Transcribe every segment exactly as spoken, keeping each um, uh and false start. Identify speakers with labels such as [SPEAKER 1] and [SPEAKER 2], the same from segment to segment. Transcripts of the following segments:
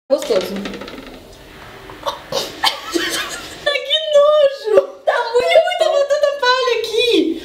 [SPEAKER 1] Gostoso. Ai, que nojo! Tá muito, muita batata palha aqui!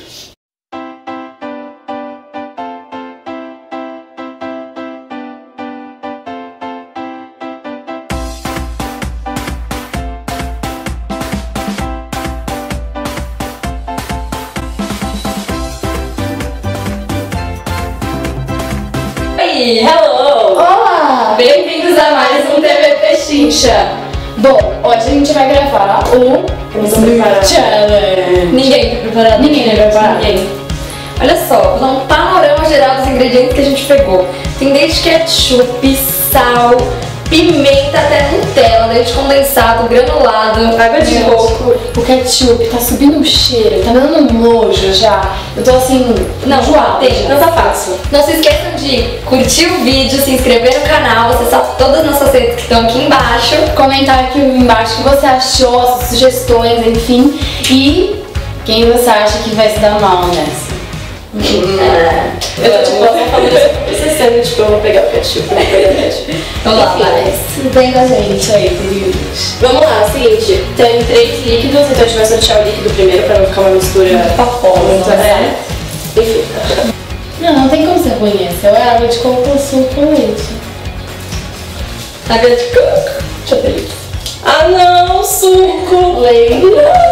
[SPEAKER 1] Oi! Hello!
[SPEAKER 2] Olá!
[SPEAKER 1] Bem-vindos a mais um T V Pechincha!
[SPEAKER 2] Bom, hoje a gente vai gravar o Challenge.
[SPEAKER 1] Ninguém tá preparado?
[SPEAKER 2] Ninguém tá preparado.
[SPEAKER 1] Ninguém. Olha só, vou dar um panorama geral dos ingredientes que a gente pegou. Tem desde ketchup, sal, pimenta até Nutella, leite condensado, granulado, água de
[SPEAKER 2] Gente,
[SPEAKER 1] coco.
[SPEAKER 2] O ketchup tá subindo um cheiro, tá dando um nojo já. Eu tô assim,
[SPEAKER 1] Não,
[SPEAKER 2] enjoada.
[SPEAKER 1] tem, então tá fácil. Não se esqueçam de curtir o vídeo, se inscrever no canal, acessar todas as nossas redes que estão aqui embaixo.
[SPEAKER 2] Comentar aqui embaixo o que você achou, as sugestões, enfim. E quem você acha que vai se dar mal nessa.
[SPEAKER 1] É.
[SPEAKER 3] Eu tô tipo, eu falando processando, tipo, eu vou pegar o ketchup, eu vou pegar o ketchup.
[SPEAKER 1] Vamos lá, vai.
[SPEAKER 2] Tudo bem com a gente aí, queridos?
[SPEAKER 3] Vamos lá, seguinte, tem três líquidos, então a gente vai sortear o líquido primeiro pra não ficar uma mistura
[SPEAKER 1] Paposa,
[SPEAKER 3] muito
[SPEAKER 1] né?
[SPEAKER 3] assim. Enfim.
[SPEAKER 2] Não, não tem como ser ruim essa. Ou é água de coco, suco ou leite.
[SPEAKER 1] Água de coco. Deixa eu ver.
[SPEAKER 3] Ah não, suco!
[SPEAKER 2] Leite.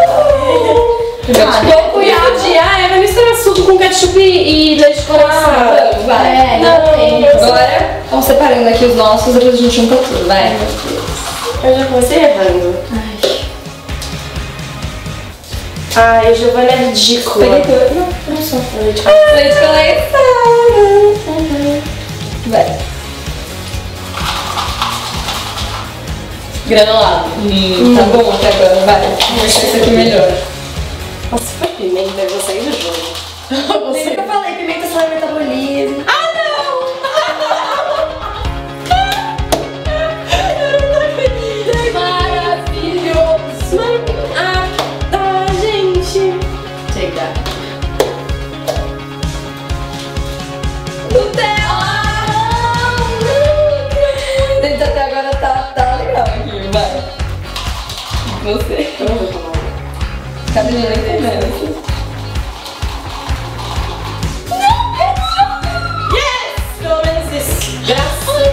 [SPEAKER 1] Ah,
[SPEAKER 3] Coco e água de... Ah, é, vai misturar suco com ketchup e leite condensado.
[SPEAKER 1] Vamos, vai.
[SPEAKER 2] É, não tem.
[SPEAKER 1] Agora, vamos separando aqui os nossos, depois a gente junta tudo, vai.
[SPEAKER 3] Eu já comecei errando.
[SPEAKER 2] Ai.
[SPEAKER 3] Ai, Giovana é ridícula.
[SPEAKER 1] Peguei tudo.
[SPEAKER 2] Não, não só leite.
[SPEAKER 1] Leite condensado. Vai. Granulado. Hum, tá bom até agora, vai. Vamos deixar isso aqui melhor.
[SPEAKER 3] Nossa, se for pimenta, eu vou sair do jogo.
[SPEAKER 1] Lembra que eu falei pimenta só é metabolismo?
[SPEAKER 3] Ah, não! Eu não acredito!
[SPEAKER 2] Maravilhoso!
[SPEAKER 3] Ah, tá, gente!
[SPEAKER 2] Chega.
[SPEAKER 1] Nutella! Dentro até agora tá, tá legal aqui, vai. Você.
[SPEAKER 3] Eu não vou tomar.
[SPEAKER 1] Tá me entendendo?
[SPEAKER 3] Yes! Pelo menos isso. Graças.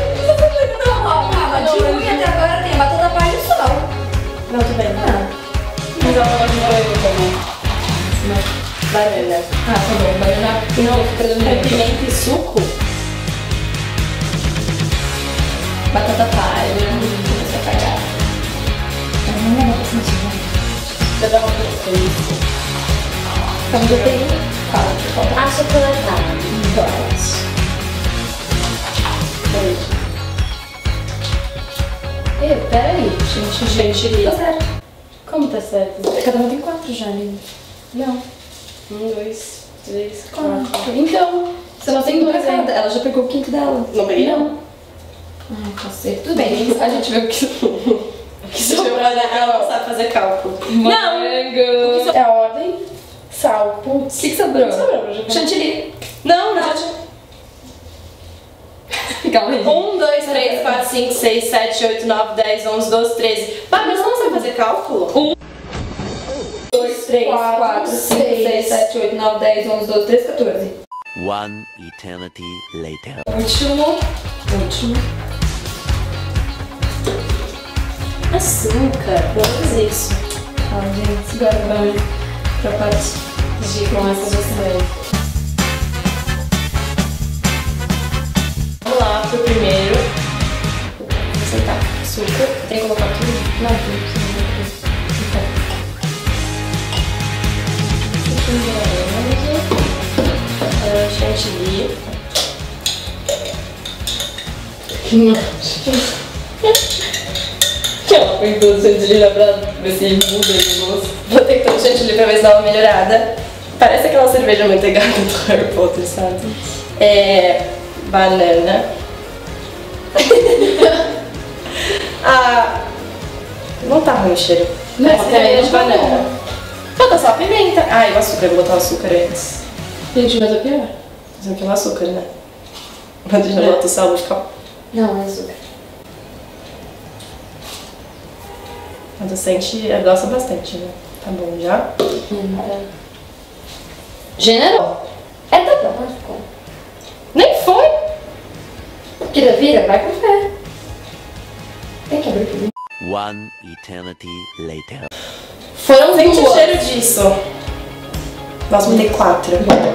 [SPEAKER 1] E até agora tem batata palha e sal.
[SPEAKER 3] Não, tudo bem.
[SPEAKER 1] Ah,
[SPEAKER 3] Mas ela não vai também. Banana.
[SPEAKER 1] ah, tá bom. Banana
[SPEAKER 3] Não,
[SPEAKER 1] fica
[SPEAKER 3] é
[SPEAKER 1] predominante.
[SPEAKER 3] pimenta e suco?
[SPEAKER 1] Batata palha. Você vai pagar. Não, não, não,
[SPEAKER 3] Eu dava pra isso.
[SPEAKER 1] então já tem quatro.
[SPEAKER 2] A chocolatada.
[SPEAKER 1] Dois.
[SPEAKER 2] Ei, peraí, gente.
[SPEAKER 3] Chantilly.
[SPEAKER 1] Tá certo.
[SPEAKER 2] Como tá certo? Cada um tem quatro já, né? Não.
[SPEAKER 3] Um, dois, três, quatro.
[SPEAKER 2] Quatro. Então, você não tem
[SPEAKER 1] Pra
[SPEAKER 2] dois
[SPEAKER 1] cada.
[SPEAKER 2] ainda.
[SPEAKER 1] Ela já pegou o quinto dela.
[SPEAKER 3] Não peguei, não?
[SPEAKER 2] Ai, cacete.
[SPEAKER 1] Tudo bem, a gente vê o que.
[SPEAKER 3] Que Giovana, ela não sabe fazer cálculo.
[SPEAKER 1] Não!
[SPEAKER 2] É a ordem. Sal.
[SPEAKER 1] O
[SPEAKER 2] Putz.
[SPEAKER 1] que, que sobrou?
[SPEAKER 3] Sobrou pra Giovana.
[SPEAKER 1] Chantilly.
[SPEAKER 3] Não, não. já tinha-
[SPEAKER 1] Calma aí.
[SPEAKER 3] um, dois, três, quatro, cinco, seis, sete, oito, nove, dez, onze, doze, treze. Pá, mas você não sabe fazer cálculo?
[SPEAKER 1] Um, dois, três,
[SPEAKER 2] quatro,
[SPEAKER 1] quatro, cinco,
[SPEAKER 2] seis.
[SPEAKER 1] seis, sete, oito, nove, dez, onze, doze, treze, quatorze.
[SPEAKER 4] One eternity later.
[SPEAKER 1] Último. Último.
[SPEAKER 3] Açúcar. Vamos fazer isso.
[SPEAKER 1] Ah, gente, segura o banho pra parte.
[SPEAKER 3] De com essa você. Vamos lá pro primeiro. Vou aceitar. Açúcar. Tem que colocar tudo?
[SPEAKER 1] Não, tem
[SPEAKER 3] Uh, chantilly.
[SPEAKER 1] que ela põe todo chantilly lá pra ver se muda de gosto.
[SPEAKER 3] Vou ter todo chantilly pra ver se dá uma melhorada. Parece aquela cerveja manteigada do Harry Potter, sabe? É. Banana. Ah. Não tá ruim o cheiro.
[SPEAKER 2] Não,
[SPEAKER 3] Parece
[SPEAKER 2] também
[SPEAKER 3] creme de
[SPEAKER 2] não tá
[SPEAKER 3] banana. Falta só a pimenta. Ah, e o açúcar. Eu vou botar o açúcar antes.
[SPEAKER 2] Gente, mas é pior.
[SPEAKER 3] Mas aqui é o açúcar, né? Mas deixa eu botar o sal, vou ficar.
[SPEAKER 2] Não, é açúcar.
[SPEAKER 3] A docente gosta bastante, né? Tá bom já?
[SPEAKER 2] Gênero?
[SPEAKER 1] É, tá bom, mas ficou.
[SPEAKER 3] Nem foi!
[SPEAKER 1] Vira, vira, vai com fé. Tem que abrir tudo.
[SPEAKER 4] One eternity later.
[SPEAKER 2] Foram
[SPEAKER 3] Sente o
[SPEAKER 2] duas.
[SPEAKER 3] cheiro disso. Nós vamos ter quatro.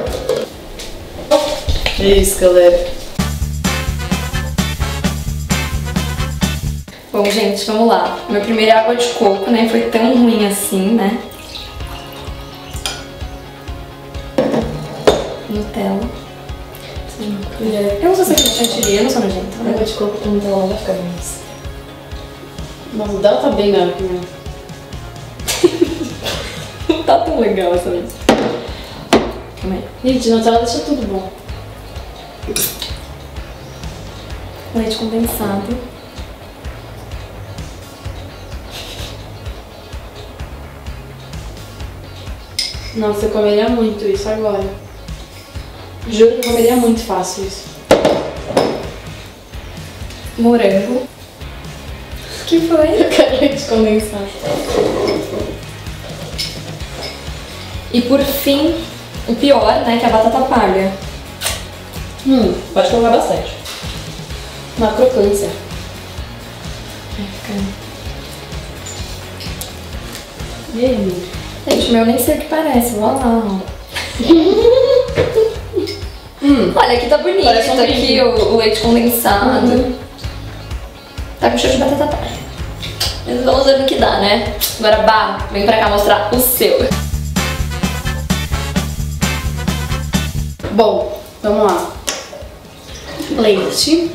[SPEAKER 3] Isso, galera.
[SPEAKER 1] Bom, gente, vamos lá. Meu primeiro é água de coco, né? Foi tão ruim assim, né? Nutella. Eu não sou sempre chantilly, eu não sou nojenta. Né?
[SPEAKER 3] Água de coco com Nutella vai ficar bom.
[SPEAKER 2] Nossa, o dela tá bem melhor que o meu.
[SPEAKER 1] Não tá tão legal essa vez. Calma aí.
[SPEAKER 2] Gente, Nutella deixa tudo bom.
[SPEAKER 1] Leite condensado.
[SPEAKER 2] Nossa, eu comeria muito isso agora. Juro que eu comeria muito fácil isso.
[SPEAKER 1] Morango. Que foi?
[SPEAKER 2] Eu quero leite condensado.
[SPEAKER 1] E por fim, o pior, né? Que é a batata palha.
[SPEAKER 2] Hum,
[SPEAKER 3] Pode colocar bastante.
[SPEAKER 2] uma crocância. E aí, amiga?
[SPEAKER 1] Gente, o meu nem sei o que parece, vou lá. hum. Olha, aqui tá bonito,
[SPEAKER 3] Parece um
[SPEAKER 1] aqui
[SPEAKER 3] brilho.
[SPEAKER 1] o, o leite condensado.
[SPEAKER 2] Uhum.
[SPEAKER 1] Tá com cheiro de batata palha. Mas vamos ver no que dá, né? Agora, Bah, vem pra cá mostrar o seu.
[SPEAKER 2] Bom, vamos lá. Leite.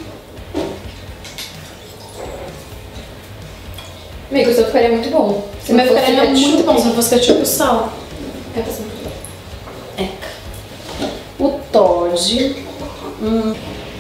[SPEAKER 1] Amigo, o seu ficaria muito bom. Se
[SPEAKER 2] O meu
[SPEAKER 1] não fosse
[SPEAKER 2] ficaria muito
[SPEAKER 1] ketchup.
[SPEAKER 2] bom se não fosse ketchup e sal.
[SPEAKER 1] É pra cima.
[SPEAKER 2] Eca. O Toddy. Hum.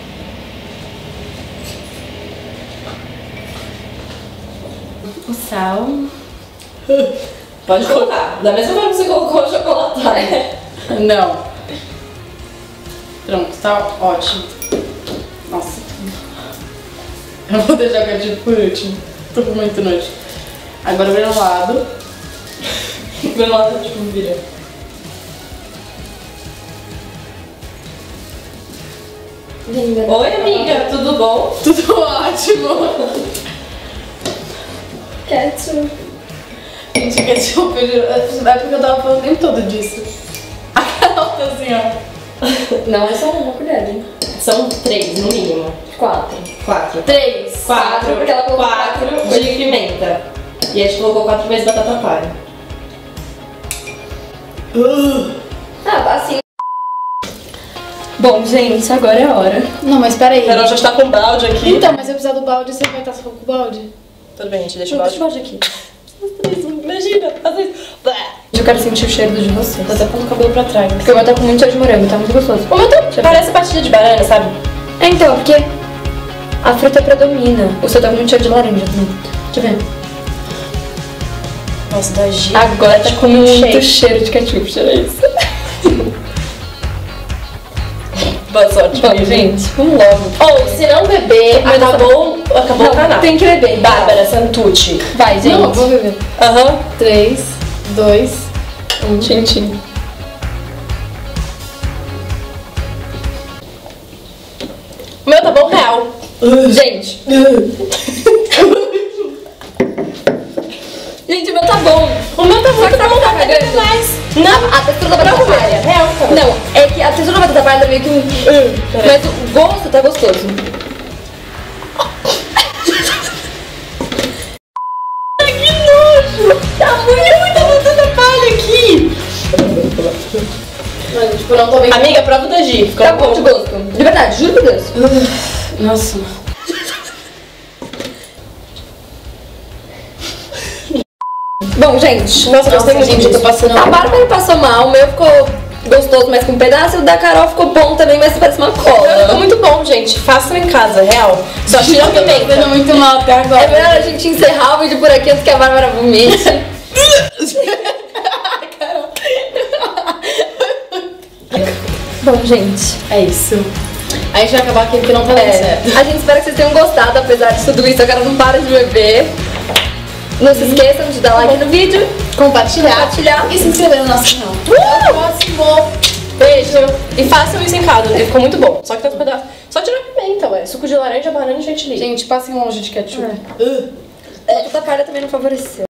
[SPEAKER 2] O sal.
[SPEAKER 3] Pode colocar. Da mesma forma que você colocou o chocolate.
[SPEAKER 2] Não. Pronto, tá ótimo. Nossa. Eu vou deixar o ketchup por último. Tô com muito nojo. Agora o granulado.
[SPEAKER 3] Granulado tipo vira.
[SPEAKER 1] Linda.
[SPEAKER 3] Oi, amiga, tudo bom?
[SPEAKER 2] Tudo ótimo.
[SPEAKER 1] Ketchup.
[SPEAKER 2] Gente, ketchup, eu juro. É porque eu tava falando o tempo todo disso. A Carol tá assim, ó.
[SPEAKER 1] Não, é só uma colher, hein?
[SPEAKER 3] São três, no mínimo.
[SPEAKER 1] Quatro.
[SPEAKER 3] Quatro.
[SPEAKER 2] Três.
[SPEAKER 3] Quatro,
[SPEAKER 1] porque ela colocou
[SPEAKER 3] quatro
[SPEAKER 1] quatro
[SPEAKER 3] de pimenta. E a gente colocou quatro vezes batata palha.
[SPEAKER 1] Ah, assim. Bom, gente, agora é a hora.
[SPEAKER 2] Não, mas peraí.
[SPEAKER 3] A Carol já está com o balde aqui.
[SPEAKER 2] Então, mas eu precisar do balde, você vai estar só com o balde?
[SPEAKER 3] Tudo bem, a gente deixa o
[SPEAKER 1] Não,
[SPEAKER 3] balde.
[SPEAKER 1] deixa o balde aqui.
[SPEAKER 3] Imagina, às vezes.
[SPEAKER 1] Eu quero sentir o cheiro de vocês.
[SPEAKER 3] Tô até pondo o cabelo pra trás.
[SPEAKER 1] Porque o meu tá com muito cheiro de morango, tá muito gostoso.
[SPEAKER 3] O meu tá, parece batida de banana, sabe?
[SPEAKER 1] É, então, porque a fruta predomina. O seu tá com muito cheiro de laranja também. Deixa eu ver.
[SPEAKER 3] Nossa, da G.
[SPEAKER 1] Agora tá com muito
[SPEAKER 3] cheiro.
[SPEAKER 1] cheiro de ketchup, cheira isso.
[SPEAKER 3] Boa sorte,
[SPEAKER 1] Bom, gente, vamos logo.
[SPEAKER 3] Ou, se não beber,
[SPEAKER 1] Mas
[SPEAKER 3] acabou, acabou o canal.
[SPEAKER 1] Tem que beber.
[SPEAKER 3] Bárbara Santucci.
[SPEAKER 1] Vai, gente.
[SPEAKER 2] Não, eu vou beber.
[SPEAKER 3] Aham.
[SPEAKER 2] Três, dois, um.
[SPEAKER 1] Tchim, tchim.
[SPEAKER 3] O meu tá bom real.
[SPEAKER 1] Gente. Gente, o meu tá bom.
[SPEAKER 3] O meu tá
[SPEAKER 1] Só que
[SPEAKER 3] muito
[SPEAKER 1] tá
[SPEAKER 3] bom,
[SPEAKER 1] muito
[SPEAKER 3] tá bebendo
[SPEAKER 1] cagando.
[SPEAKER 3] mais.
[SPEAKER 1] Não, a textura da batata palha.
[SPEAKER 3] Real, tá bom.
[SPEAKER 1] Não, é que a textura da batata palha tá meio que um... Mas o gosto tá gostoso.
[SPEAKER 3] Que nojo! Tá muito, muita batata palha aqui!
[SPEAKER 2] Mano, tipo, não tô bem.
[SPEAKER 3] Amiga, prova da G. Ficou
[SPEAKER 1] Tá bom de gosto. De verdade, juro por Deus.
[SPEAKER 2] Nossa.
[SPEAKER 1] Bom, gente.
[SPEAKER 3] Nossa, gostei muito
[SPEAKER 2] gente, eu tô
[SPEAKER 3] disso.
[SPEAKER 2] passando.
[SPEAKER 1] A Bárbara passou mal, o meu ficou gostoso, mas com um pedaço. O da Carol ficou bom também, mas parece uma
[SPEAKER 3] O meu
[SPEAKER 1] cola.
[SPEAKER 3] ficou muito bom, gente. Façam em casa, real. Só tira a
[SPEAKER 2] Tô vendo
[SPEAKER 3] pimenta.
[SPEAKER 2] muito mal até
[SPEAKER 1] É
[SPEAKER 2] agora.
[SPEAKER 1] melhor a gente encerrar o vídeo por aqui antes que a Bárbara vomite. Bom, gente.
[SPEAKER 2] É isso. A gente vai acabar aqui porque não tá dando
[SPEAKER 1] É,
[SPEAKER 2] certo.
[SPEAKER 1] a gente espera que vocês tenham gostado, apesar de tudo isso. A Carol não para de beber. Não se esqueçam de dar like no vídeo,
[SPEAKER 2] Compartilhar,
[SPEAKER 1] compartilhar.
[SPEAKER 2] e se inscrever no nosso canal. Até o próximo.
[SPEAKER 3] Beijo. E façam isso em casa, porque ficou muito bom. Só que tem uns pedaços. Só tirar pimenta, ué. Suco de laranja, banana e chantilly.
[SPEAKER 2] Gente, passem longe de ketchup.
[SPEAKER 1] A palha também não favoreceu.